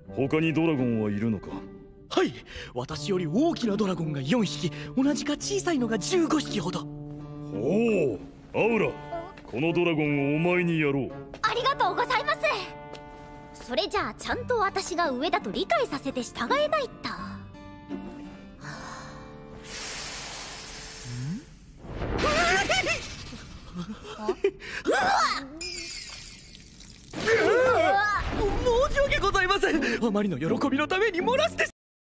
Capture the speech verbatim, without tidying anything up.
他にドラゴンはいるのか？ はい、私より大きなドラゴンがよんひき、同じか小さいのがじゅうごひきほど。 おお、アウラ、このドラゴンをお前にやろう。 ありがとうございます。それじゃあちゃんと私が上だと理解させて従えないと。 申し訳ございません。あまりの喜びのために漏らして